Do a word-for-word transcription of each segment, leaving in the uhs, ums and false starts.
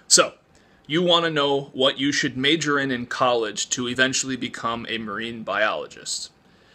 So, you want to know what you should major in in college to eventually become a marine biologist.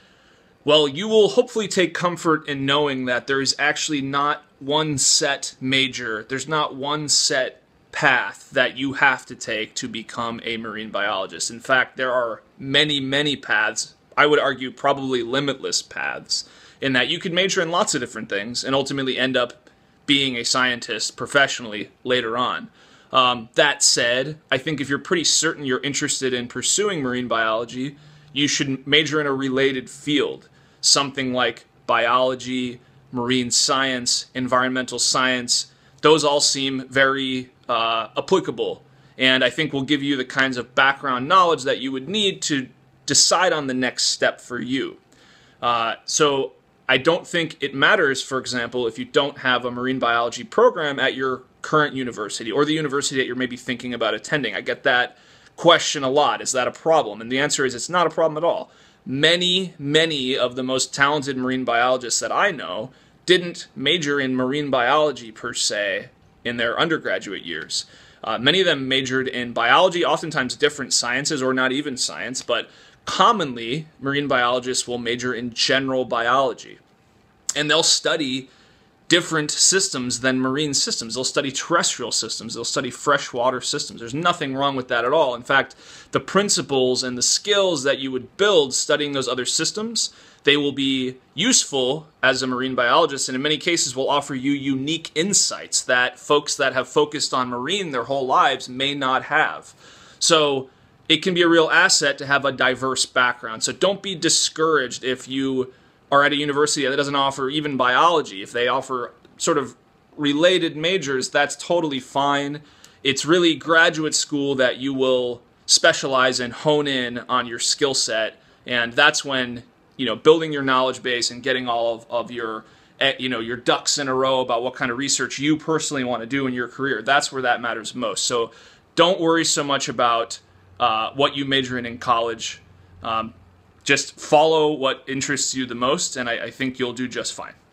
Well, you will hopefully take comfort in knowing that there is actually not one set major, there's not one set path that you have to take to become a marine biologist. In fact, there are many, many paths, I would argue probably limitless paths, in that you could major in lots of different things and ultimately end up being a scientist professionally later on. Um, that said, I think if you're pretty certain you're interested in pursuing marine biology, you should major in a related field. Something like biology, marine science, environmental science. Those all seem very uh, applicable, and I think will give you the kinds of background knowledge that you would need to decide on the next step for you. Uh, so I don't think it matters, for example, if you don't have a marine biology program at your current university or the university that you're maybe thinking about attending. I get that question a lot. Is that a problem? And the answer is it's not a problem at all. Many, many of the most talented marine biologists that I know didn't major in marine biology per se in their undergraduate years. Uh, many of them majored in biology, oftentimes different sciences or not even science, but commonly marine biologists will major in general biology. And they'll study different systems than marine systems. They'll study terrestrial systems. They'll study freshwater systems. There's nothing wrong with that at all. In fact, the principles and the skills that you would build studying those other systems, they will be useful as a marine biologist, and in many cases will offer you unique insights that folks that have focused on marine their whole lives may not have. So it can be a real asset to have a diverse background. So don't be discouraged if you are at a university that doesn't offer even biology. If they offer sort of related majors, that's totally fine. It's really graduate school that you will specialize and hone in on your skill set, and that's when, you know, building your knowledge base and getting all of, of your, you know, your ducks in a row about what kind of research you personally want to do in your career. That's where that matters most. So don't worry so much about uh, what you major in in college. Um, Just follow what interests you the most, and I, I think you'll do just fine.